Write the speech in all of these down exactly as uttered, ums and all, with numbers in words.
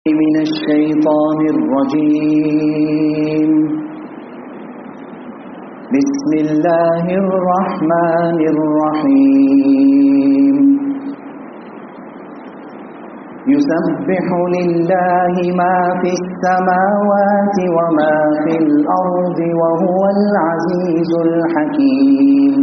من الشيطان الرجيم. بسم الله الرحمن الرحيم. يسبح لله ما في السماوات وما في الأرض وهو العزيز الحكيم.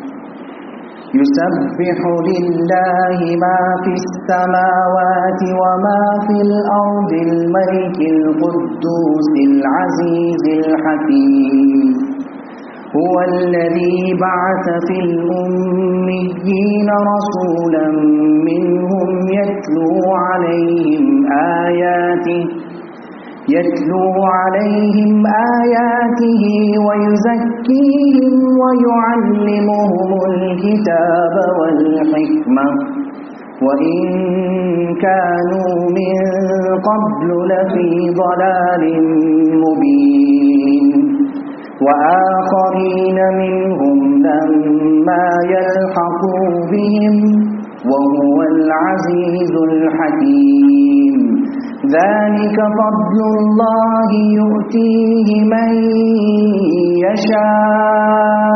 يسبح لله ما في السماوات وما في الأرض الملك القدوس العزيز الحكيم. هو الذي بعث في الأميين رسولا منهم يتلو عليهم آياته يتلو عليهم آياته ويزكيهم ويعلمهم الكتاب والحكمة وإن كانوا من قبل لفي ضلال مبين. وآخرين منهم لما يلحقوا بهم وهو العزيز الحكيم. ذلك فضل الله يؤتيه من يشاء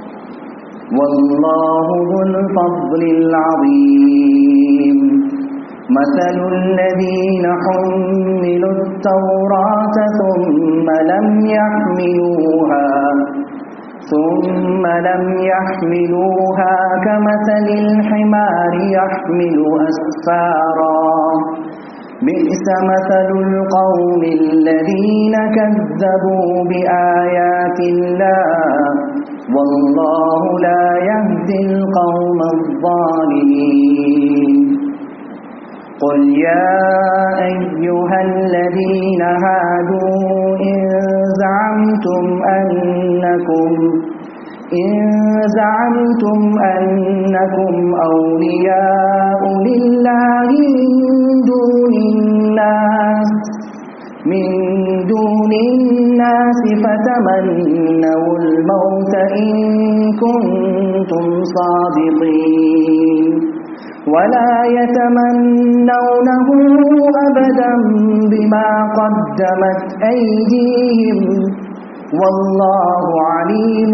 والله ذو الفضل العظيم. مثل الذين حملوا التوراة ثم لم يحملوها ثم لم يحملوها كمثل الحمار يحمل أسفارا بئس مثل القوم الذين كذبوا بآيات الله والله لا يهدي القوم الظالمين. قل يا أيها الذين هادوا إن زعمتم أنكم إن زعمتم أنكم أولياء لله من دون الناس من دون الناس فتمنوا الموت إن كنتم صادقين ولا يتمنونه أبدا بما قدمت أيديهم والله عليم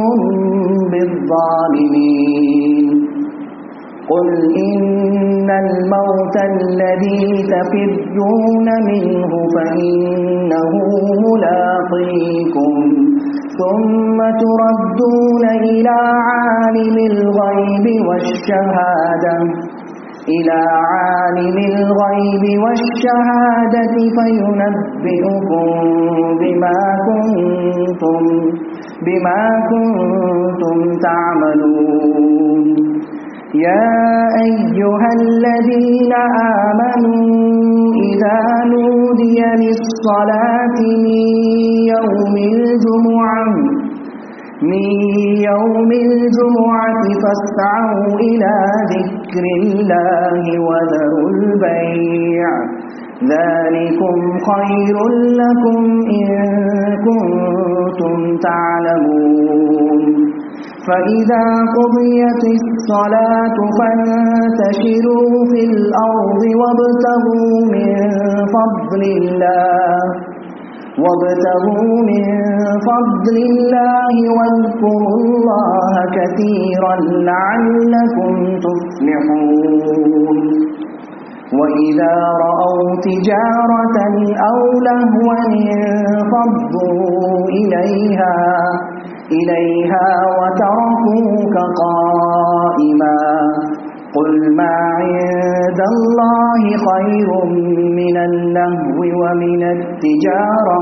بالظالمين. قل إن الموت الذي تفرون منه فإنه ملاقيكم ثم تردون إلى عالم الغيب والشهادة إلى عالم الغيب والشهادة فينبئكم بما كنتم بما كنتم تعملون. يا أيها الذين آمنوا إذا نودي للصلاة من يوم الجمعة من يوم الجمعة فاسعوا إلى ذكر الله وذروا البيع ذلكم خير لكم إن كنتم تعلمون. فإذا قضيت الصلاة فانتشروا في الأرض وابتغوا من فضل الله وابتغوا من فضل الله واذكروا الله كثيرا لعلكم تفلحون. وإذا رأوا تجارة أو لهوا انفضوا إليها إليها وتركوك قائما قل ما عند الله خير من اللهو ومن التجارة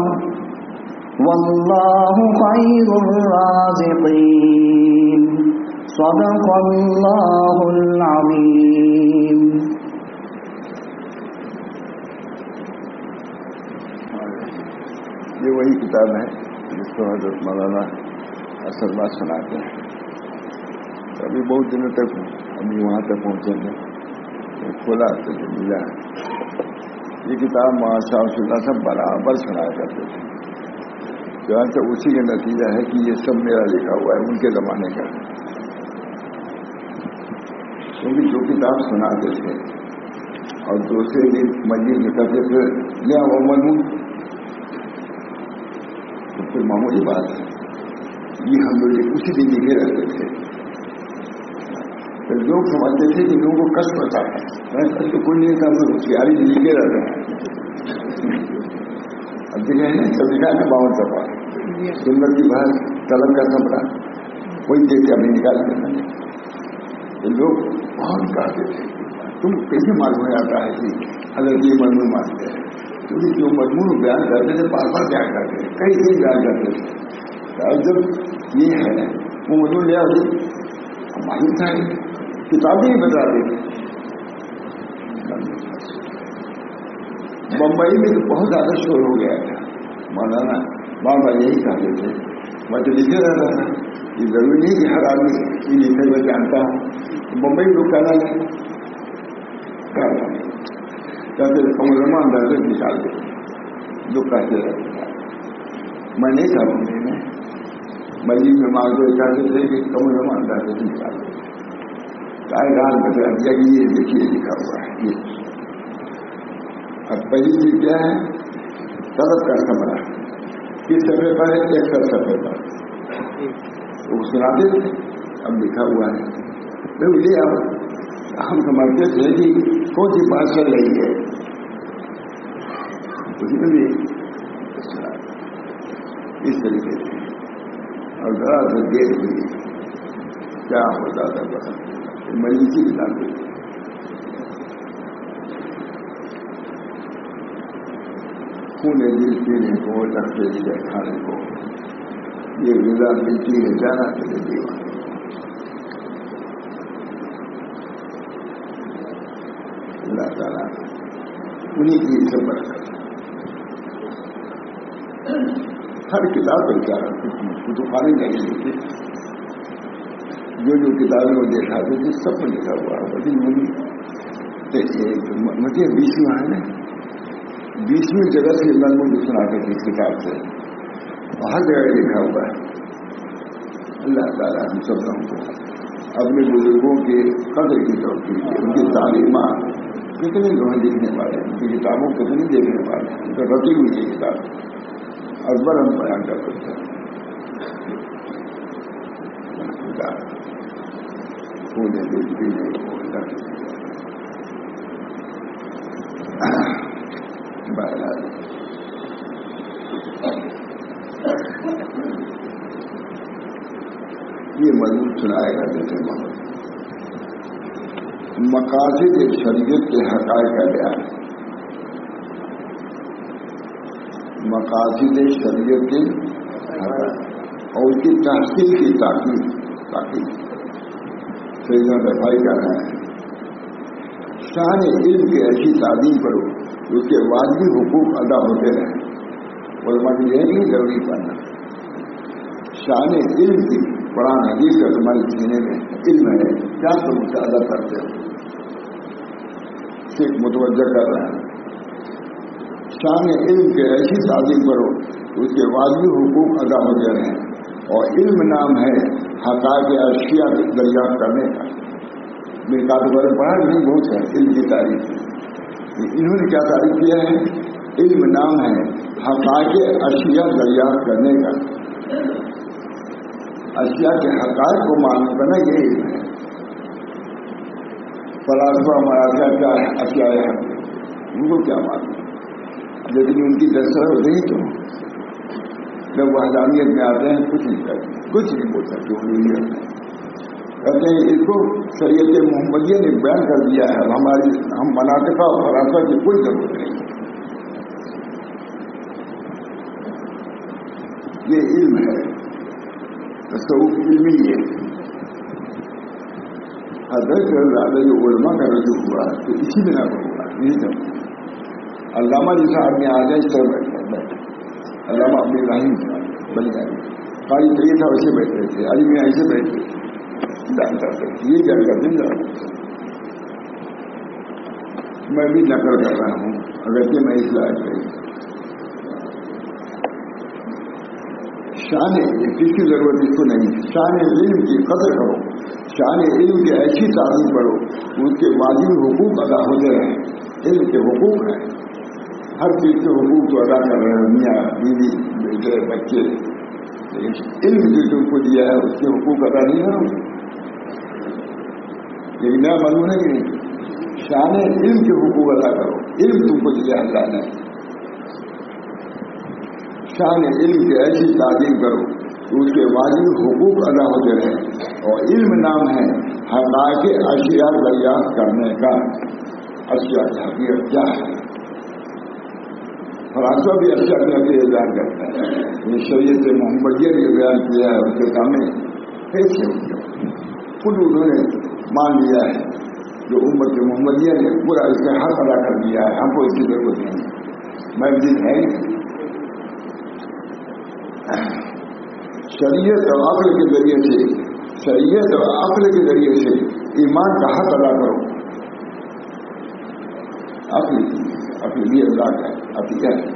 والله خير الرازقين. صدق الله العظيم. ये वही किताब है जिसको हज़रत मौलाना असरबाज सुनाते हैं। तो अभी बहुत दिनों तक अभी वहाँ तक पहुँचेंगे तो खोला तो जो मिला है ये किताब माशाअल्लाह सब बराबर सुनाया करते थे। जहाँ से उसी का नतीजा है कि ये सब मेरा लिखा हुआ है उनके ज़माने का, क्योंकि जो किताब सुनाते थे और दूसरे दिन मस्जिद निकलते थे یا وہ مضمون تو پھر معمولی بات ہے. یہ ہم لوگ اسی دن لکھے رہتے تھے. تو لوگ سمجھتے تھے کہ لوگوں کو کشٹ ہوتا ہے. کشٹ تو کوئی نہیں تھا, ہم لوگ ہوشیاری لکھے رہتے ہیں. اب دیکھیں نا سب لکھا ہے باون سفا سندر کی بھر طلب کا سپڑا کوئی دیکھ کے ابھی نکال دینا. تو لوگ بہت کہتے تھے تم کیسے معلوم ہو جاتا ہے کہ حضرت یہ مضمون مانتے ہیں. کیونکہ جو مضمون بیان کرتے تھے بار بار بیان کرتے تھے, کئی کئی بیان کرتے تھے. اب جب یہ ہے وہ مضمون لے آتے معلوم تھا کتابیں ہی بتا دیتے. بمبئی میں تو بہت زیادہ شور ہو گیا تھا. مولانا بابا یہی کہتے تھے, میں تو لکھے رہتا تھا یہ ضروری نہیں کہ ہر آدمی یہ لکھے ہوئے جانتا ہوں. بمبئی لوگ کہنا نہیں کہتے علماء اندازے نکال دے لوگ کہتے رہتے تھا. میں نہیں تھا بمبئی میں, مسجد میں مانگتے کہتے تھے کہ کم علماء اندازے سے نکال دے. چاہے رات بتا دیا کہ یہ دیکھیے لکھا ہوا ہے. یہ اب پہلی چیز کیا ہے, طلب کا کمرہ کس صفحے پر ہے, ایک سر صفحے پر وہ سناتے تھے. اب لکھا ہوا ہے بھائی لے آؤ. ہم سمجھتے تھے کہ کون سی بات چل رہی ہے اس میں بھی اس طریقے سے. اور ذرا سا دیر ہوئی کیا ہوتا تھا بس مجلسی بتاتے تھے. خون دل پینے کو لگتے جگہ کھانے کو یہ غذا ملتی ہے جانا چلے دیوان. اللہ تعالیٰ انہیں کی سب برکت. ہر کتاب پر کیا تو خالی نہیں لکھتے, جو جو کتابیں وہ دکھاتے تھے سب پر لکھا ہوا ہے. لیکن مجھے بیسواں ہے نا, بیسویں جگہ سے مضمون سناتے تھے اس کتاب سے, ہر جگہ لکھا ہوا ہے. اللہ تعالیٰ ہم سب لوگوں کو اپنے بزرگوں کے قدر کی توفیق دے. ان کی تعلیمات کتنے لوگ لکھنے والے ہیں, ان کی کتابوں کتنی دیکھنے والے ہیں, ان کا رتی ہوئی ہے کتاب اکبر ہم بیان کر سکتے ہیں. پونے دیکھتی نہیں یہ مضمون سنائے گا. جیسے مقاصد شریعت کے حقائق کا بیان, مقاصد شریعت کے حقائق اور اس کی تحصیل کی تاکید تاکید سیدنا رفائی کر رہے ہیں. شان علم کی ایسی تعلیم کرو اس کے واجبی حقوق ادا ہوتے رہیں. علماء کی یہ نہیں ضروری پڑھنا. شان علم کی قرآن حدیث کا تمہارے سینے میں علم ہے, کیا تم اسے ادا کرتے ہو, صرف متوجہ کر رہے ہیں. شان علم کے ایسی تعلیم کرو اس کے واجبی حقوق ادا ہوتے رہیں. اور علم نام ہے حقائق اشیاء دریافت کرنے کا. میرے کاروبار پڑھا نہیں بہت ہے علم کی تعریف. انہوں نے کیا تعریف کیا ہے, علم نام ہے حقائق اشیاء دریافت کرنے کا. اشیاء کے حقائق کو معلوم کرنا یہ علم ہے. فلاسفہ ہمارا کیا اشیاء ہے ان کو کیا معلوم, لیکن ان کی درسر ہو رہی تو جب وہ حجامیت میں آتے ہیں کچھ نہیں کرتے, کچھ نہیں بول سکتے. وہ کہتے ہیں اس کو شریعت محمدیہ نے بیان کر دیا ہے, ہماری ہم مناطق اور فلاسفہ کی کوئی ضرورت نہیں. یہ علم ہے, تصوف علمی ہے. حضرت زیادہ جو علماء کا رجوع ہوا تو اسی بنا پر ہوا, نہیں سمجھ. علامہ جیسا آدمی آ جائے اس طرح بیٹھے بیٹھے علامہ اپنے ابراہیم بن جائے, خالی طریقے تھا ویسے بیٹھے تھے, علی میں ایسے بیٹھے جانتا تھا. یہ جان کر دیں گا میں بھی نقل کر رہا ہوں اگرچہ میں اس لائق رہی. شان کس کی ضرورت اس کو نہیں. شان علم کی قدر کرو, شان علم کی ایسی تعلیم کرو اس کے واجب حقوق ادا ہوتے رہیں. علم کے حقوق ہیں, ہر چیز کے حقوق تو ادا کر رہے ہیں، میاں بیوی بیٹے بچے، لیکن علم جو تم کو دیا ہے اس کے حقوق ادا نہیں کرو. یہ نیا معلوم ہے کہ شان علم کے حقوق ادا کرو. علم تم کو دیا اللہ نے، شان علم کی ایسی تعلیم کرو کہ اس کے واجب حقوق ادا ہوتے رہے. اور علم نام ہے حقائق اشیاء دریافت کرنے کا. اشیاء کی حقیقت کیا ہے؟ فلاسفہ بھی اشیاء کی حقیقت بیان کرتا ہے. یہ شریعت محمدیہ نے بیان کیا ہے، اس کے سامنے کیسے ہو گیا؟ خود انہوں نے مان لیا ہے جو امت محمدیہ نے پورا اس کا حق ادا کر دیا ہے، ہم کو اس کی ضرورت نہیں ہے. میں دن ہے شریعت اور عقل کے ذریعے سے، شریعت اور عقل کے ذریعے سے ایمان کا حق ادا کرو. عقل عقل بھی اللہ کا عقیدہ ہے.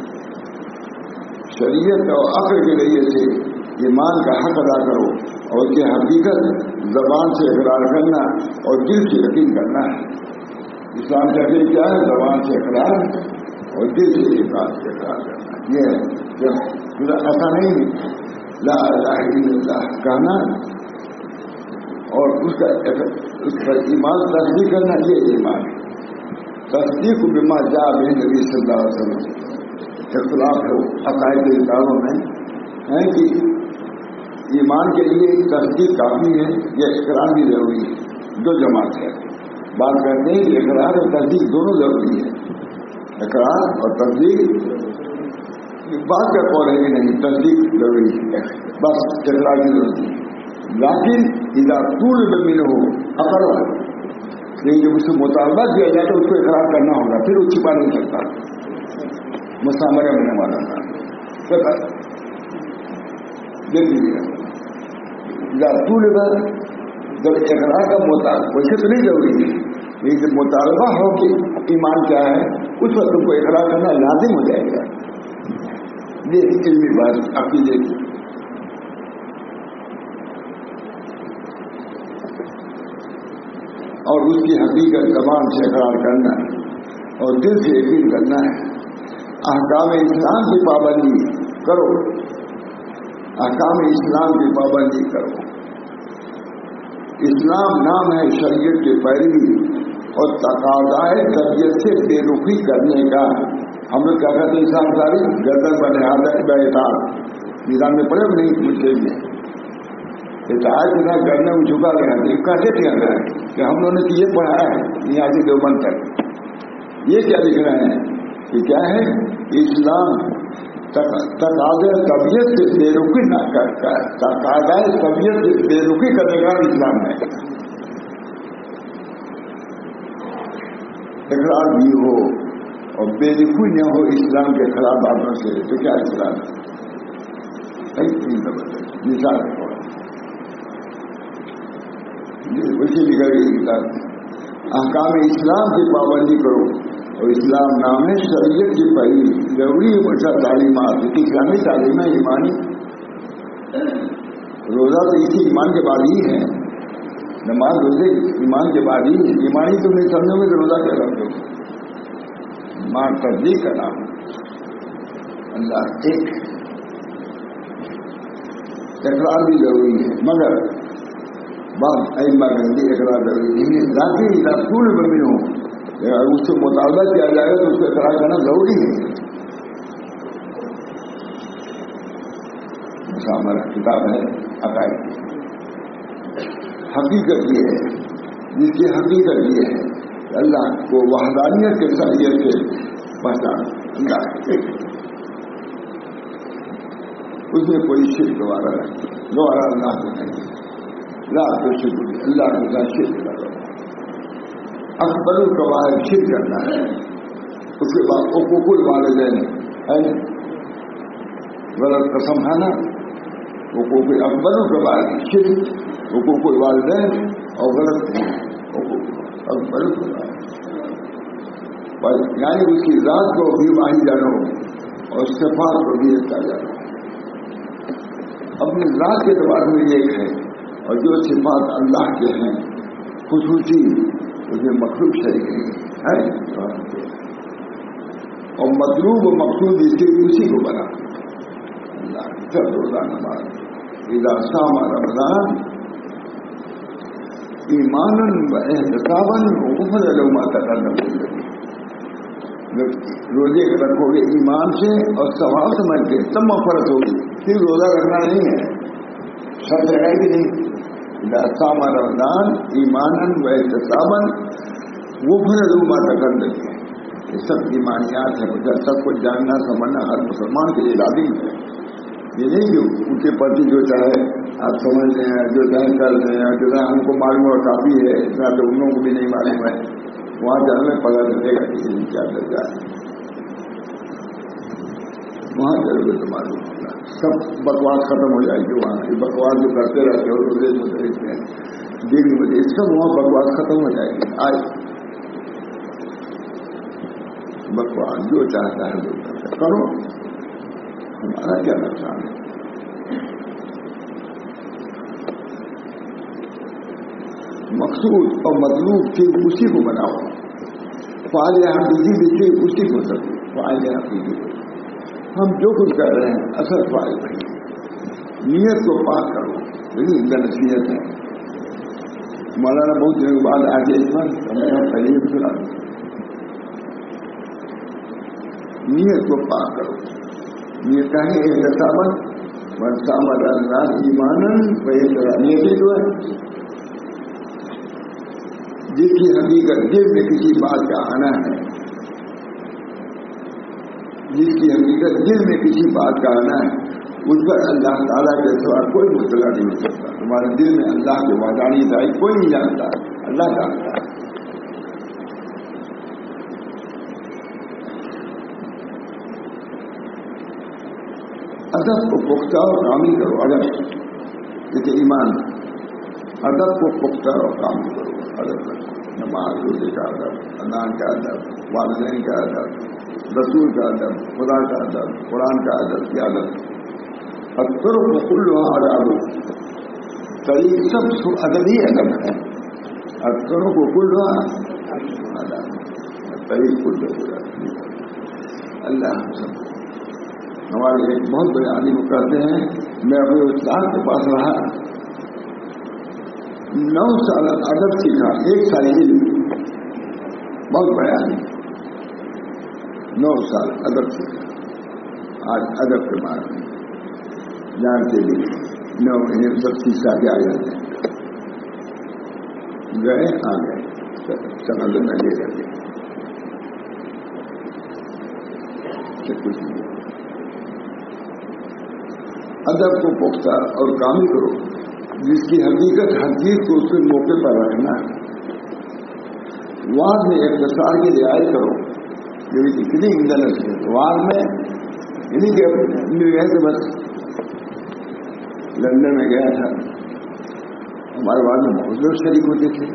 شریعت اور عقل کے ذریعے سے ایمان کا حق ادا کرو اور اس کی حقیقت زبان سے اقرار کرنا اور دل سے یقین کرنا ہے. اسلام کا دل کیا ہے؟ زبان سے اقرار اور دل سے اقرار سے اقرار کرنا. یہ ہے ایسا نہیں لا الہ الا اللہ کہنا اور اس کا اس پر ایمان تصدیق کرنا، یہ ایمان ہے. تصدیق بما جاء به نبی صلی اللہ علیہ وسلم. اختلاف ہے عقائد کے کتابوں میں ہے کہ ایمان کے لیے تصدیق کافی ہے یا اقرار بھی ضروری ہے. دو جماعت ہے. بات کرتے ہیں کہ اقرار اور تصدیق دونوں ضروری ہے. اقرار اور تصدیق بات کا قول ہے کہ نہیں، تصدیق ضروری ہے، بس اقرار کی ضروری ہے. لیکن اذا طول بمن ہو اقرار، لیکن جب اس سے مطالبہ کیا جائے تو اس کو اقرار کرنا ہوگا، پھر وہ چھپا نہیں سکتا. مسامرہ ہونے والا تھا. دیکھ لیجیے طول بر جب اقرار کا مطالبہ ویسے تو نہیں ضروری ہے، لیکن جب مطالبہ ہو کہ ایمان کیا ہے اس وقت تم کو اقرار کرنا لازم ہو جائے گا. یہ علمی بات عقیدے کی. اور اس کی حقیقت زبان سے اقرار کرنا اور دل سے یقین کرنا ہے. احکام اسلام کی پابندی کرو، احکام اسلام کی پابندی کرو. اسلام نام ہے شریعت کی پیروی اور تقاضائے طبیعت سے بے رخی کرنے کا. ہم لوگ کیا کہتے ہیں اسلام ساری گردن پر نہاد بیٹھار نظام میں پڑے نہیں پوچھتے ہیں اتحاد کے ساتھ گردن میں جھکا گیا ہے. کیسے کیا گیا ہے کہ ہم لوگوں نے یہ پڑھایا ہے یہاں سے دیوبند تک. یہ کیا لکھ رہے ہیں کہ کیا ہے اسلام تقاضۂ طبیعت سے بے رخی نہ کرتا ہے، تقاضۂ طبیعت سے بے رخی کرنے کا اسلام ہے. اقرار بھی ہو اور بے رخی نہ ہو اسلام کے خلاف باتوں سے تو کیا اسلام ہے؟ مثال ویسے بھی کر احکام اسلام کی پابندی کرو اور اسلام نام ہے شریعت کی پہلی ضروری بچہ تعلیمات. اسلامی تعلیم ہے ایمانی. روزہ تو اسی ایمان کے بعد ہی ہے، نماز روزے ایمان کے بعد ہی ہے. ایمانی تم نہیں سمجھو گے تو روزہ کیا کرتے ہو؟ ایمان تصدیق کا نام اللہ ایک. اقرار بھی ضروری ہے مگر بات ایما گندی اقرار ضروری نہیں ہے. ذاتی رسول بمن ہو اگر اس سے مطالبہ کیا جائے تو اس کو اقرار کرنا ضروری ہے. ہمارا کتاب ہے عقائد کی. حقیقت یہ ہے، جس کی حقیقت یہ ہے کہ اللہ کو وحدانیت کے ذریعے سے پہچان. اس میں کوئی شرک دوبارہ دوبارہ اللہ کو نہیں، لا تو شکر اللہ کے ساتھ شرک کرو. اکبر القواعد شرک کرنا ہے. اس کے بعد حقوق الوالدین ہے غلط قسم کھانا. حقوق اکبر القواعد شرک، حقوق الوالدین اور غلط حقوق اکبر القواعد. یعنی اس کی ذات کو بھی ماہی جانو اور صفات کو بھی اچھا جانو. اپنی ذات کے اعتبار میں ایک ہے اور جو صفات اللہ کے ہیں خصوصی اس میں مخلوق شریک ہے. اور مطلوب و مقصود اس کے اسی کو بنا. اللہ سب روزہ نماز اذا صام رمضان ایمانا و احتسابا غفر له ما تقدم من ذنبه. روزے رکھو گے ایمان سے اور ثواب سمجھ کے تب مغفرت ہوگی. پھر روزہ رکھنا نہیں ہے, شرط ہے کہ نہیں. اذا صام رمضان ایمانا و احتسابا غفر له ما تقدم من ذنبه. یہ سب ایمانیات ہے, مجھے سب کو جاننا سمجھنا ہر مسلمان کے لیے لازم ہے. یہ نہیں کہ ان کے پرتی جو چاہے آپ سمجھ رہے ہیں, جو چاہے کر رہے ہیں, جو ہم کو معلوم اور کافی ہے, اتنا تو ان لوگوں کو بھی نہیں معلوم ہے. وہاں جانے میں پتا چلے گا کہ کیا درجہ ہے, وہاں چلے گا تو معلوم ہوگا. سب بکواس ختم ہو جائے گی وہاں. یہ بکواس جو کرتے رہتے ہو روزے میں دن بجے سب وہاں بکواس ختم ہو جائے گی. آج بکواس جو چاہتا ہے وہ کرتا ہے, کرو, ہمارا کیا نقصان ہے. مقصود اور مطلوب چیز اسی کو بناؤ. فعال حقیقی بھی چیز اسی کو سکو. فعال حقیقی ہم جو کچھ کر رہے ہیں اثر فعال نہیں. نیت کو پاک کرو, یہی ان کا نصیحت ہے. مولانا بہت دنوں کے بعد آگے اس پر ہمیں پہلے بھی سنا, نیت کو پاک کرو. نیت کا ہے احتساباً من صام رمضان ایمانا و احتسابا. نیت جو ہے جس کی حقیقت دل میں کسی بات کا آنا ہے, جس کی حقیقت دل میں کسی بات کا آنا ہے, اس پر اللہ تعالیٰ کے سوا کوئی مطلع نہیں ہو سکتا. تمہارے دل میں اللہ کے وحدانی دائی کوئی نہیں جانتا, اللہ جانتا ہے. ادب کو پختہ اور کامل کرو. ادب جیسے ایمان, ادب کو پختہ اور کامل کرو. ادب رکھو, نماز روزے کا ادب, اذان کا ادب, والدین کا ادب, رسول کا ادب, خدا کا ادب, قرآن کا ادب. کیا ادب اکثر و کل ادب, طریق سب ادبی ادب ہے. اکثروں کو کل ادب, طریق کل اللہ. سب ہمارے ایک بہت بڑے عالم کہتے ہیں, میں اپنے استاد کے پاس رہا, نو سال ادب سیکھا, ایک سال علم. بہت بڑے عالم, نو سال ادب سیکھا. آج ادب کے بارے میں جانتے بھی نو مہینے سب سیکھا کے آ جاتے ہیں. گئے آ گئے سمجھ میں لے کر کے کچھ نہیں. ادب کو پختہ اور کامل کرو. جس کی حقیقت ہر چیز کو اس کے موقع پر رکھنا ہے. وعد میں اختصار کی رعایت کرو. یہ اتنی غلط ہے. وعد میں یعنی کہ مل گئے تھے, بس لندن میں گیا تھا, ہمارے وعد میں بہت لوگ شریک ہوتے تھے.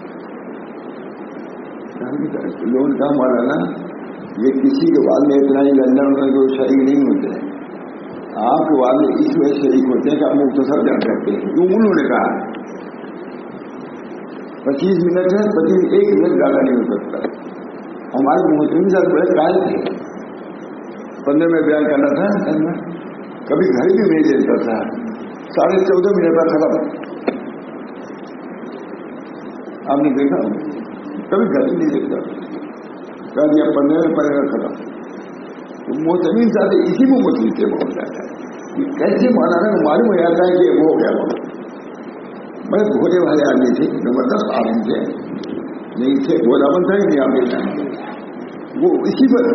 لوگوں نے کہا ہمارا نا یہ کسی کے بعد میں اتنا ہی لندن میں کوئی شریک نہیں ہوتے ہیں, آپ کے والے اس وجہ شریک ہوتے ہیں کہ آپ مختصر جان کرتے ہیں. کیوں انہوں نے کہا پچیس منٹ ہے, پچیس ایک منٹ زیادہ نہیں ہو سکتا. ہمارے محترم صاحب بڑے قائل تھے, پندرہ میں بیان کرنا تھا, کبھی گھر بھی بھیج دیتا تھا, ساڑھے چودہ منٹ کا ختم. آپ نے دیکھا کبھی گھر بھی نہیں دیتا, کہہ دیا پندرہ میں پندرہ ختم. محتمین صاحب اسی میں مچھلی سے بہت جاتا ہے. کیسے مولانا کو معلوم ہو جاتا ہے کہ وہ ہو گیا. بڑے بھولے والے آدمی تھے, زبردست عالم تھے, نہیں تھے بھولا بن تھا نہیں آپ دیکھا وہ اسی پر.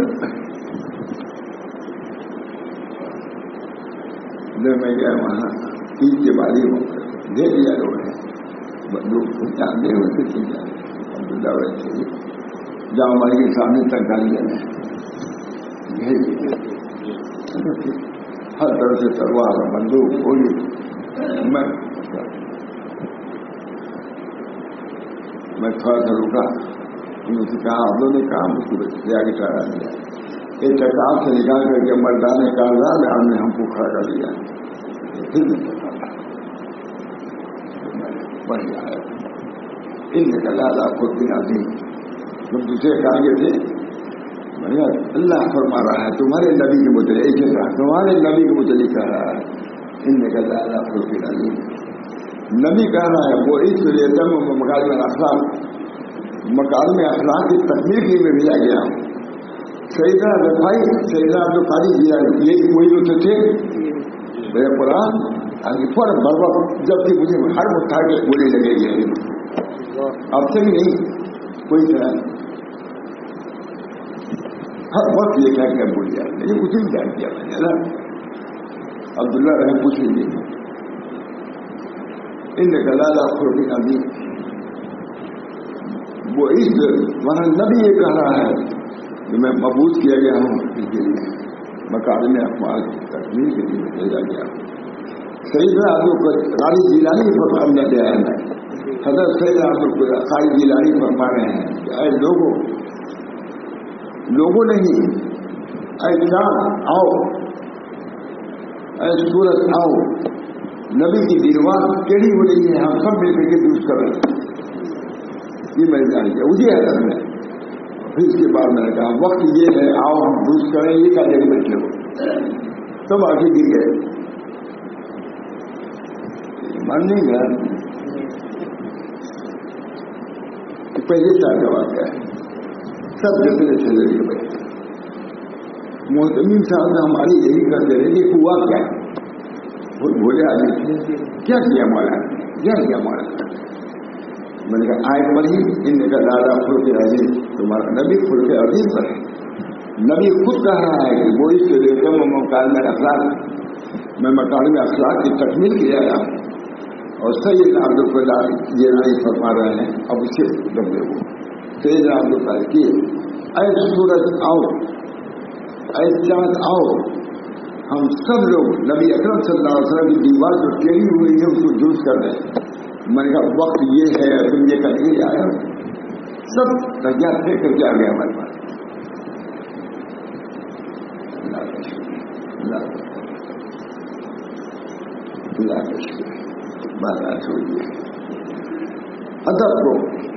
جب میں گیا وہاں عید کے بارے میں دے دیا لوگ ہیں لوگ جانتے ہوتے تھے عبداللہ ویسے جہاں ہمارے کے سامنے تک ڈال دیا ہر طرح سے تلوار بندوق گولی. میں میں تھوڑا سا رکا, انہوں سے کہا آپ لوگوں نے کہا مجھ کو لے آگے ٹھہرا دیا. ایک کتاب سے نکال کر کے مردان کاغذات ہم نے ہم کو کھڑا کر دیا. پھر بڑھ گیا ان نے کہا لالا خود بھی نازی تم دوسرے کاغذ تھے, میں اللہ فرما رہا ہے تمہارے نبی کے متعلق ایک جگہ تمہارے نبی کے متعلق کہہ رہا ہے ان کا زیادہ خلق عظیم. نبی کہہ رہا ہے وہ اس لیے تم مکارم اخلاق مکارم اخلاق کی تکمیل کے لیے بھیجا گیا. سیدنا رفائی سیدنا عبد القادر جیلانی یہ وہی لوگ تھے میرے قرآن پر بر وقت جب کہ مجھے ہر مٹھا کے بولے لگے گئے اب سے بھی نہیں کوئی طرح ہر وقت یہ کہہ کے بول جائے لیکن کچھ بھی جان کیا میں نے نا عبداللہ رحم پوچھ لیجیے ان کا لالا خرفی نبی وہ اس وہاں نبی یہ کہہ رہا ہے کہ میں مبعوث کیا گیا ہوں اس کے لیے مکارم اخلاق کی تکمیل کے لیے بھیجا گیا ہوں. سیدنا عبد القادر جیلانی فرمان نہ دیا ہے حضرت سیدنا عبد القادر جیلانی فرما رہے ہیں کہ اے لوگوں لوگوں نہیں اے چاند آؤ اے سورج آؤ نبی کی دیوار کیڑی ہو رہی ہے ہم سب مل کر کے درست کر رہے ہیں یہ میں جان گیا مجھے حیرت میں پھر اس کے بعد میں نے کہا وقت یہ ہے آؤ ہم درست کریں یہ کا جگہ بیٹھے ہو سب آگے گر گئے مان نہیں گیا پہلے چار کا واقعہ ہے سب جیسے جیسے لڑکے بیٹھے محتمین صاحب نے ہماری یہی کرتے رہے کہ ہوا کیا بولے آدمی کیا کیا مولا کیا کیا مولا میں نے کہا آئے پر ہی ان کا دادا خلق عظیم تمہارا نبی خلق عظیم پر ہے. نبی خود کہہ رہا ہے کہ وہ اس کے لیے میں مکالم اخلاق میں مکالم اخلاق کی تکمیل کیا گیا اور سید عبد القادر جیلانی فرما رہے ہیں اب اسے ڈبے وہ سید عبد القادر کی اے سورج آؤ اے چاند آؤ ہم سب لوگ نبی اکرم صلی اللہ علیہ وسلم کی دیوار جو ٹیڑھی ہوئی ہے اس کو درست کر رہے ہیں. میں نے کہا وقت یہ ہے تم یہ کر کے آیا سب تیار تھے کر کے آ گیا ہمارے پاس. اللہ کا شکر بات چھوڑیے ادب کو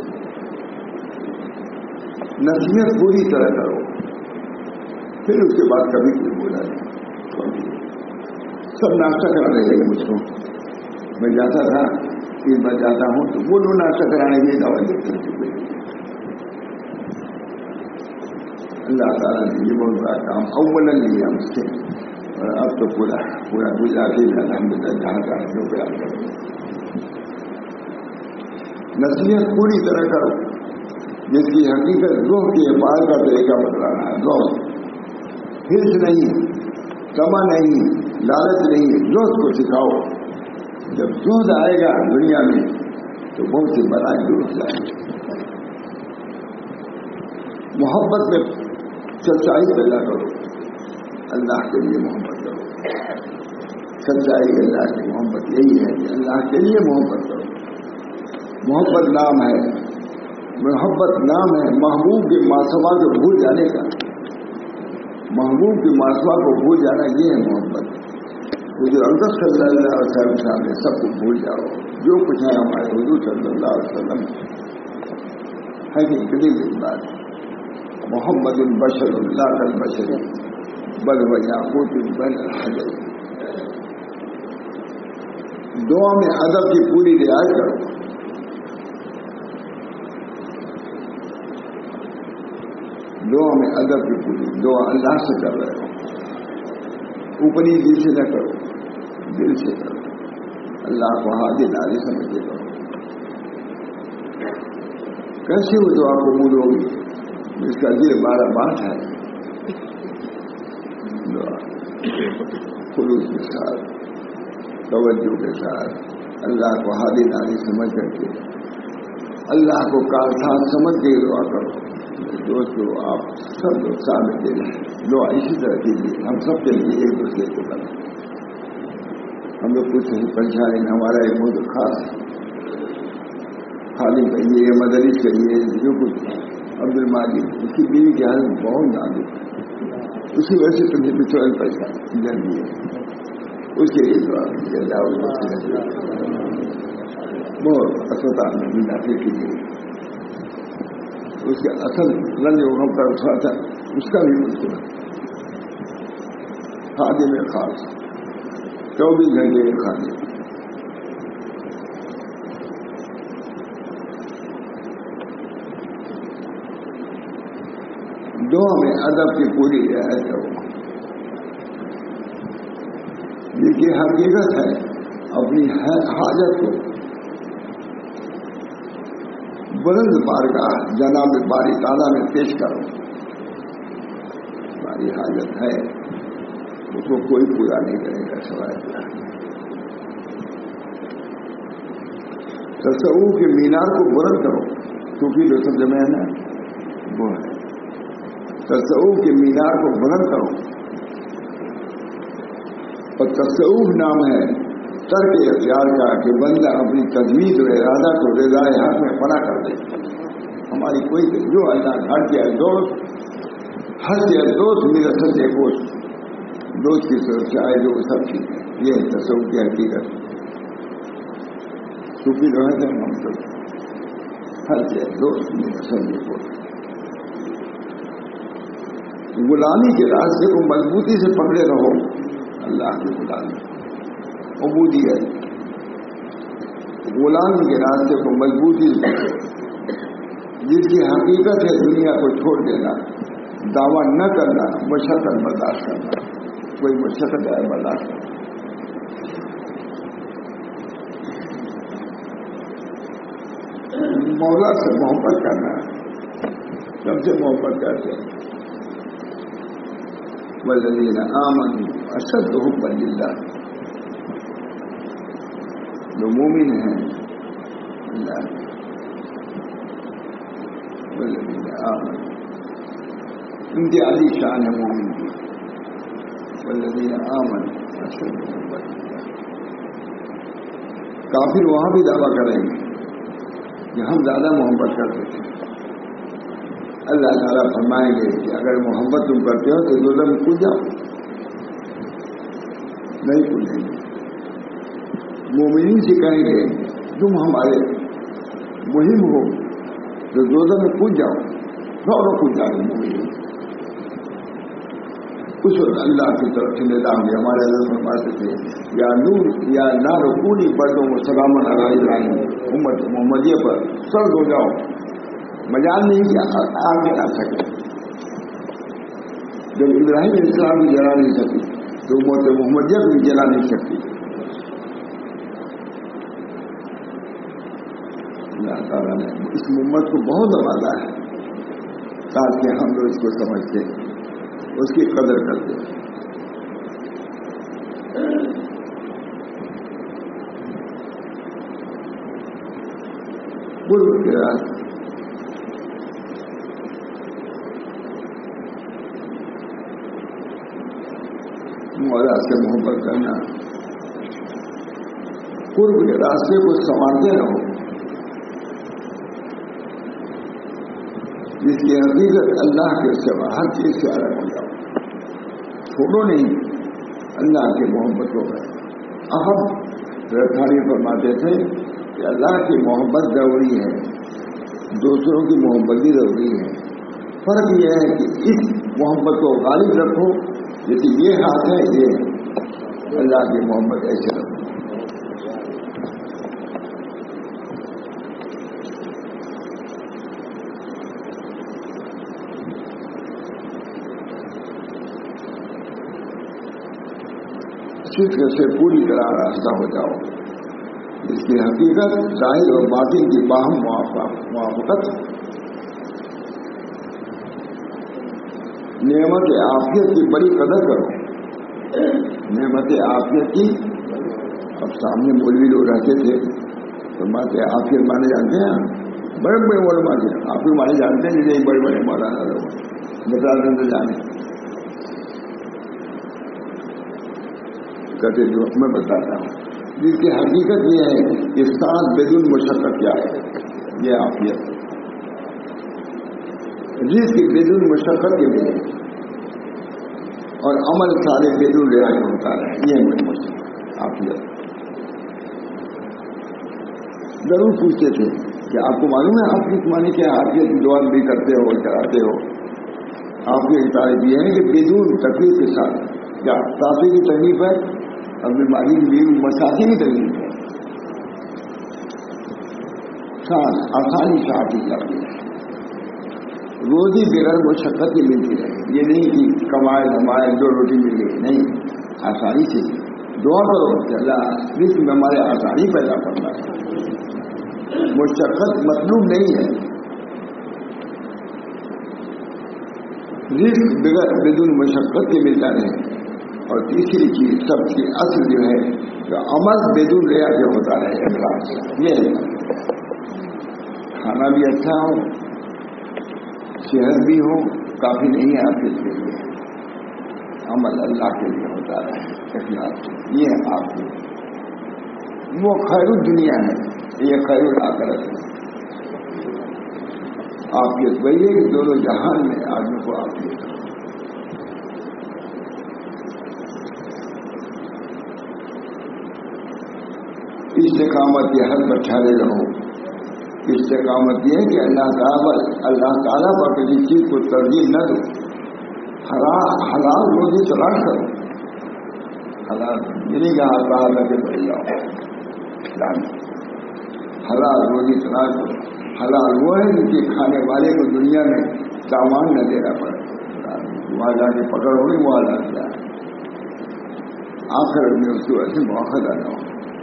نصیحت پوری طرح کرو پھر اس کے بعد کبھی کوئی بولا نہیں. سب ناشتہ کرانے لگے مجھ کو میں جاتا تھا پھر میں جاتا ہوں تو وہ لوگ ناشتہ کرانے کی دعوت دیتے تھے. اللہ تعالیٰ نے یہ بہت بڑا کام اول لیا مجھ سے اور اب تو پورا پورا گجراتی الحمد للہ جہاں جہاں جو بیان کروں نصیحت پوری طرح کرو جس کی حقیقت روح کی حفاظت کا طریقہ بتلانا ہے. روح ہرس نہیں کما نہیں لالچ نہیں زہد کو سکھاؤ. جب زہد آئے گا دنیا میں تو بہت سی بلائیں دور ہو جائیں گے. محبت میں سچائی پیدا کرو اللہ کے لیے محبت کرو. سچائی اللہ کی محبت یہی ہے کہ اللہ کے لیے محبت کرو. محبت نام ہے محبت نام ہے محبوب کے ماسوا کو بھول جانے کا. محبوب کے ماسوا کو بھول جانا یہ ہے محبت. وہ جو حضرت صلی اللہ علیہ وسلم صاحب ہے سب کو بھول جاؤ. جو کچھ ہے ہمارے حضور صلی اللہ علیہ وسلم ہے کہ کتنی بڑی بات. محمد البشر اللہ البشر بل ویاقوت بل الحجر. دعا میں ادب کی پوری رعایت کرو. دعا میں ادب کی پوری دعا اللہ سے کر رہے ہو اوپری دل سے نہ کرو دل سے کرو. اللہ کو حاضر نازل سمجھ کے کرو. کیسے وہ دعا قبول ہوگی اس کا دل بارہ بات ہے. دعا خلوص کے ساتھ توجہ کے ساتھ اللہ کو حاضر نازل سمجھ کر کے اللہ کو کارساز سمجھ کے دعا کرو. دوستو آپ سب لوگ سامنے دے رہے ہیں دعا اسی طرح کیجیے. ہم سب کے لیے ایک دوسرے کو کریں. ہم لوگ کچھ نہیں پریشانی ہمارا ایک بہت خاص خالی کہیے مدرس کہیے جو کچھ عبد الماجد اس کی بیوی کی حالت بہت نازک ہے. اسی وجہ سے تمہیں بھی تھوڑا پیسہ جلدی ہے اس کے لیے دعا کیجیے. بہت اسپتال میں داخل کیجیے. اس کے اصل رنج غم کا تھوڑا سا اس کا بھی مشکل ہے. خادم میں خاص چوبیس گھنٹے خادم. جو ہمیں ادب کی پوری رعایت کرو. یہ کہ حقیقت ہے اپنی حاجت کو بلند بارگاہ جناب باری تعالیٰ میں پیش کرو. ہماری حاجت ہے اس کو کوئی پورا نہیں کرے گا سوائے اللہ. تصوف کے مینار کو بلند کرو کیونکہ جو سب جمع ہے نا وہ ہے. تصوف کے مینار کو بلند کرو. اور تصوف نام ہے ترک اختیار کا کہ بندہ اپنی تجویز اور ارادہ کو رضائے حق میں فنا کر دے. ہماری کوئی جو اللہ ہر کے دوست ہر کے دوست میرا سچے کوش دوست کی طرف سے آئے جو سب چیز ہے. یہ ہے تصوف کی حقیقت. صوفی جو ہے ہم سب ہر کے دوست میرا سچے کوش. غلامی کے راستے کو مضبوطی سے پکڑے رہو. اللہ کی غلامی عبودیت غلامی کے راستے کو مضبوطی سے پکڑے. جس کی حقیقت ہے دنیا کو چھوڑ دینا, دعویٰ نہ کرنا, مشقت برداشت کرنا. کوئی مشقت ہے برداشت کرنا. مولا سے محبت کرنا سب سے محبت کرتے ہیں. والذین آمنوا اشد حبا للہ. جو مومن ہیں اللہ والذین آمنوا ان کی عالی شان ہے مومن کی. والذین آمنوا اشد حبا للہ. کافر وہاں بھی دعویٰ کریں گے کہ ہم زیادہ محبت کرتے تھے. اللہ تعالیٰ فرمائیں گے کہ اگر محبت تم کرتے ہو تو دوزخ میں کود جاؤ. نہیں کودیں گے. مومنین سے کہیں گے تم ہمارے مہم ہو تو دوزخ میں کود جاؤ. فوراً کود جاؤ مومنین. کچھ اللہ کی طرف سے نظام بھی ہمارے حضرت فرماتے تھے یا نور یا نار پوری بردوں کو سلام علیہ ابراہیم امت محمدیہ پر سرد ہو جاؤ. مجال نہیں کیا آگ جلا سکے. جب ابراہیم علیہ السلام بھی جلا نہیں سکی تو امت محمدیہ بھی جلا نہیں سکتی. اللہ تعالیٰ نے اس امت کو بہت نوازا ہے تاکہ ہم لوگ اس کو سمجھتے اس کی قدر کرتے. قرب کے راستے مولا سے محبت کرنا. قرب کے راستے کو سنوارتے رہو. جس کی حقیقت اللہ کے سوا ہر چیز سے الگ ہو جاؤ. چھوڑو نہیں اللہ کی محبت ہو گئے. احب رکھانی فرماتے تھے کہ اللہ کی محبت ضروری ہے, دوسروں کی محبت بھی ضروری ہے. فرق یہ ہے کہ اس محبت کو غالب رکھو جیسے یہ ہاتھ ہے یہ اللہ کی محبت ایسے رکھو. شرک سے پوری طرح راستہ ہو جاؤ. اس کی حقیقت ظاہر اور باطن کی باہم موافقت. نعمت عافیت کی بڑی قدر کرو. نعمت عافیت کی اب سامنے مولوی لوگ رہتے تھے تو بات عافیت مانے جانتے ہیں بڑے بڑے علماء تھے. عافیت مانے جانتے ہیں جیسے بڑے بڑے مولانا لوگ بتا دیں جانے کہتے جو میں بتاتا ہوں. جس کی حقیقت یہ ہے کہ سانس بدون مشقت کیا ہے یہ عافیت. جس کی بدون مشقت کے لیے اور عمل سارے بدون رعایت ہوتا ہے یہ مشقت عافیت. ضرور پوچھتے تھے کہ آپ کو معلوم ہے آپ کی معنی کیا عافیت کی دعا بھی کرتے ہو چڑھاتے ہو. آپ کی تعریف یہ ہے کہ بدون تکلیف کے ساتھ، کیا کافی کی تکلیف ہے اب بیماری کی بھی مساطی کی تکلیف ہے، سان آسانی سے آتی جاتی ہے، روزی بغیر مشقت کی ملتی ہے، یہ نہیں کہ کمائے دھمائے دو روٹی مل گئی، نہیں، آسانی سے دعا کرو کہ اللہ رزق میں ہمارے آسانی پیدا کرنا ہے، مشقت مطلوب نہیں ہے، رزق بغیر بدون مشقت کے ملتا ہے۔ اور تیسری چیز سب کی اصل جو ہے کہ عمل بدون ریا کے ہوتا رہے، اخلاص، یہ ہے کھانا بھی اچھا ہو، صحت بھی ہو، کافی نہیں ہے آپ کے لیے، عمل اللہ کے لیے ہوتا رہے، اخلاص، یہ ہے آپ کو، وہ خیر الدنیا ہے، یہ خیر الآخرت ہے، آپ کے بھائی کہ دونوں جہان میں آدمی کو آپ کے استقامت یہ حد پر ٹھہرے رہو، استقامت یہ ہے کہ اللہ تعالیٰ اللہ تعالیٰ پر کسی چیز کو ترجیح نہ دو، حلال روزی تلاش کرو، حلال میری یہاں تعالیٰ کے بڑھ جاؤ، حلال روزی تلاش کرو، حلال وہ ہے جن کے کھانے والے کو دنیا میں سامان نہ دینا پڑے، وہاں جا کے پکڑ ہوگی وہ حلال جائے، آخر میں اس کو ایسے موقع نہ ہو،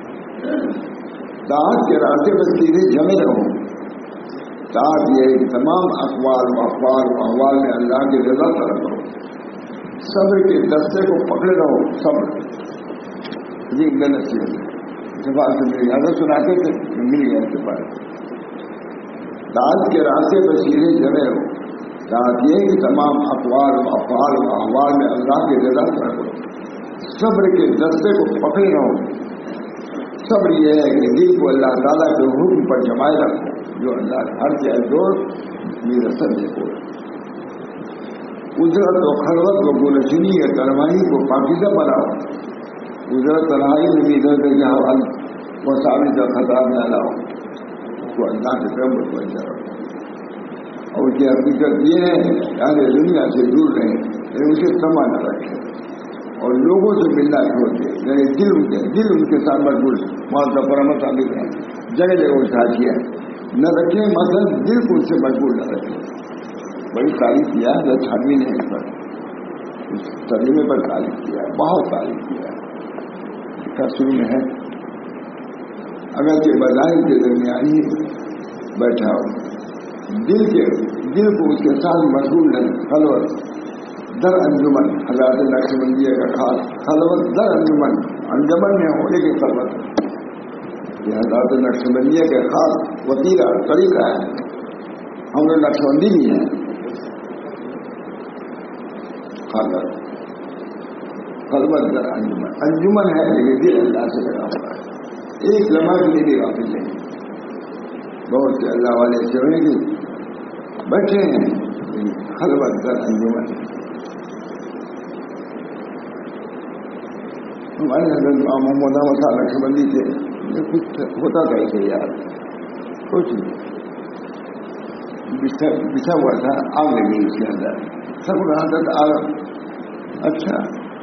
طاعت کے راستے پر سیدھے جمے رہو، طاعت یہ ہے کہ تمام اقوال و افعال و احوال میں اللہ کی رضا طلب کرو، صبر کے دستے کو پکڑے رہو، صبر یہ غلط چیز ہے، اتفاق سے میری حضرت سناتے تھے مل گیا اتفاق، طاعت کے راستے پر سیدھے جمے رہو، طاعت یہ ہے کہ تمام اقوال و افعال و احوال میں اللہ کی رضا طلب کرو، صبر کے دستے کو پکڑے رہو، صبر یہ ہے کہ دل کو اللہ تعالیٰ کے حکم پر جمائے رکھو، جو اللہ ہر کے دوست میرا سب دیکھو، اجرت و خلوت و گلشنی یا تنہائی کو پاکیزہ بناؤ، اجرت تنہائی میں بھی ادھر سے جہاں وہ ثابت کا خطاب نہ لاؤ، تو اللہ کے کرم کو اجرا رکھو، اور اس کی حقیقت یہ ہے کہ آگے دنیا سے دور رہیں، لیکن اسے سما نہ رکھے، اور لوگوں سے ملنا چھوڑ دے، یعنی دل ان کے دل ان کے ساتھ مشغول، وہاں سفر ثابت ہے، جگہ جگہ ساتھیاں نہ رکھیں، مطلب دل کو ان سے مشغول نہ رکھیں، بڑی تعریف کیا ہے چھاوی نے اس پر، اس ترجمے پر تعریف کیا ہے، بہت تعریف کیا ہے، اس کا شروع میں ہے اگر کہ بظاہر کے درمیان ہی بیٹھا ہو، دل کے دل کو اس کے ساتھ مشغول نہیں، خلوت در انجمن، حضرات نقشبندیہ کا خاص خلوت در انجمن، انجمن میں ہونے کی خلوت، یہ حضرات نقشبندیہ کے خاص وسیلہ طریقہ ہے، ہم لوگ نقشبندی بھی ہیں، خلوت خلوت در انجمن، انجمن ہے لیکن دل اللہ سے لگا ہوا ہے، ایک لمحہ کے لیے بھی غافل نہیں، بہت سے اللہ والے ایسے ہوئے کہ بیٹھے ہیں خلوت در انجمن، ہمارے حضرت محمد احمد صاحب نقشبندی تھے، کچھ ہوتا تھا ایسے یار، کچھ بچھا ہوا تھا، آگ لگی اس کے اندر، سب رہا تھا آگ، اچھا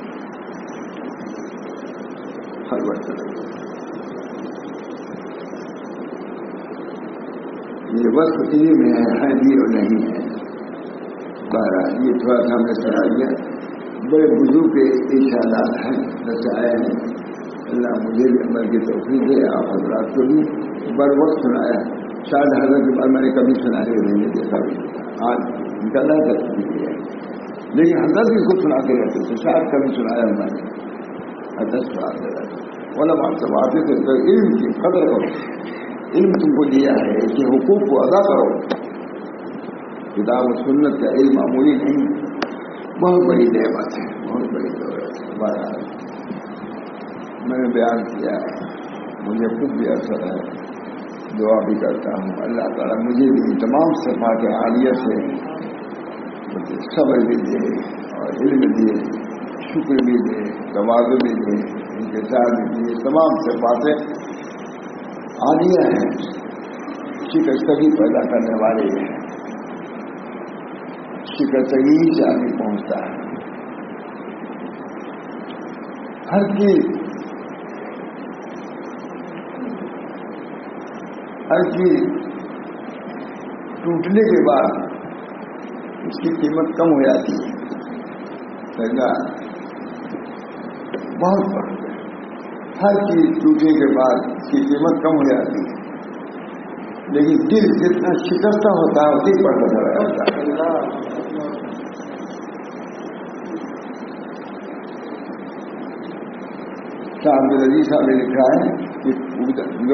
خلوت، یہ وقت انہیں میں ہے بھی اور نہیں ہے، بہرحال یہ تھوڑا سا ہم نے سنا دیا، بڑے بزرگ کے ارشادات ہیں رسائے ہیں، اللہ مجھے بھی عمل کی توفیق دے، آپ حضرات کو بھی بر وقت سنایا، شاید حضرت کے بعد میں نے کبھی سناتے رہنے دیکھا بھی آج نکلنا کرتی ہے، لیکن حضرت اس کو سناتے رہتے تھے، شاید کبھی سنایا میں نے، حضرت سناتے رہتے علماء سب آتے تھے، تو علم کی قدر کرو، علم تم کو دیا ہے، اس کے حقوق کو ادا کرو، کتاب و سنت کا علم معمولی نہیں، بہت بڑی نعمت ہے، بہت بڑی دولت ہے، بہرحال میں نے بیان کیا، مجھے خود بھی اثر ہے، دعا بھی کرتا ہوں اللہ تعالیٰ مجھے بھی تمام صفات عالیہ سے مجھے صبر بھی دے اور علم دے، شکر بھی دے، تواضع بھی دے، انکسار بھی دے، تمام صفات عالیہ ہیں، شکستگی پیدا کرنے والے ہیں، شکستگی سے آدمی پہنچتا ہے. ہر چیز ہر چیز ٹوٹنے کے بعد اس کی قیمت کم ہو جاتی ہے. بہت فرق ہے. ہر چیز ٹوٹنے کے بعد اس کی قیمت کم ہو جاتی ہے، لیکن دل جتنا شکستہ ہوتا ہے اسی پر نظر آتا ہے. شاہ عبد العزیز صاحب نے لکھا ہے کہ جو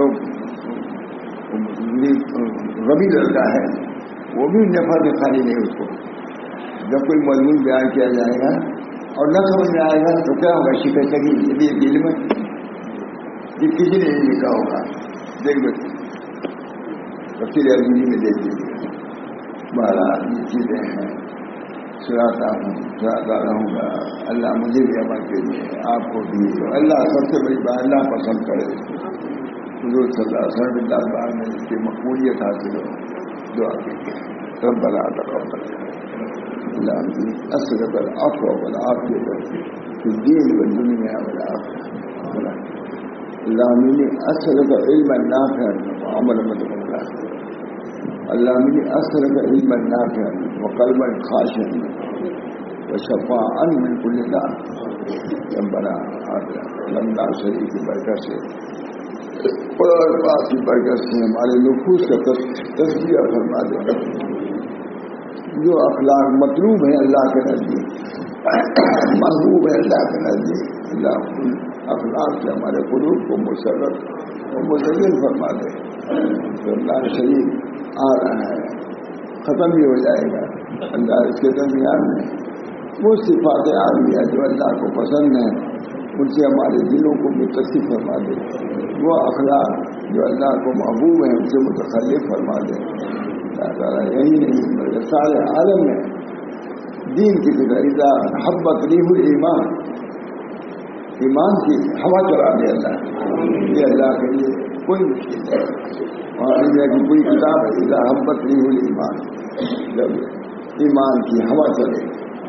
ربی لڑکا ہے وہ بھی نفع دکھانی نہیں اس کو. جب کوئی مضمون بیان کیا جائے گا اور نہ سمجھ میں آئے گا تو کیا ہوگا؟ شکستگی. یہ دل میں یہ کسی نے نہیں لکھا ہوگا. دیکھ لو تفسیر عربی میں دیکھ لیجیے. بہرحال یہ چیزیں ہیں سناتا ہوں سناتا رہوں گا. اللہ مجھے بھی عمل کے لیے آپ کو بھی. اللہ سب سے بڑی بات اللہ پسند کرے. حضور صلی اللہ علیہ وسلم دربار میں اس کی مقبولیت حاصل ہو. دعا کیجیے. ربنا تقبل اللهم أسألك العفو والعافية في الدين والدنيا والآخرة. اللهم إني أسألك علما نافعا وعملا متقبلا. اللهم إني أسألك علما نافعا وقلبا خاشعا وشفاعا من كل داء. ربنا آتنا لنا شريك برکت سے اور پاک کی برکت سے ہمارے نفوس کا تزکیہ فرما دے. جو اخلاق مطلوب ہے اللہ کے نزدیک، محبوب ہے اللہ کے نزدیک، اللہ اخلاق سے ہمارے قلوب کو مسرت اور مزین فرما دے. تو اللہ شریف آ رہا ہے، ختم بھی ہو جائے گا. اللہ اس کے درمیان میں وہ صفات عالیہ جو اللہ کو پسند ہیں ان سے ہمارے دلوں کو متصف فرما دے. وہ اخلاق جو اللہ کو محبوب ہیں ان سے متخلف فرما دے. یہی نہیں بلکہ سارے عالم میں دین کی فکر اذا حبت ریح ایمان، ایمان کی ہوا چلا دے اللہ. یہ اللہ کے لیے کوئی مشکل نہیں. اور اللہ کی کوئی کتاب ہے اذا حبت ریح ایمان، جب ایمان کی ہوا چلے.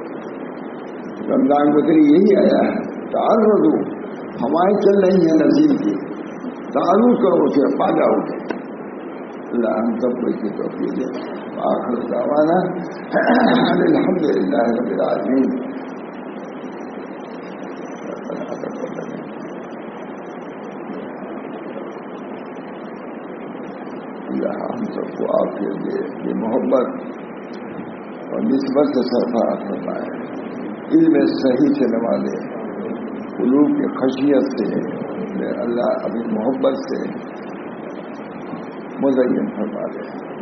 رمضان بکری یہی آیا ہے تعرض، ہوائیں چل رہی ہیں نصیب کی، تعرض کرو اسے پا جاؤ گے. اللہ ہم سب کو اس کی توفیق دے. آخر دعوانا الحمد للہ رب العالمین. اللہ ہم سب کو آپ کے لیے یہ محبت اور نسبت سے سرفراز فرمائے، علم صحیح سے نوازے، قلوب کی خشیت سے اللہ اپنی محبت سے مزین فرما دے.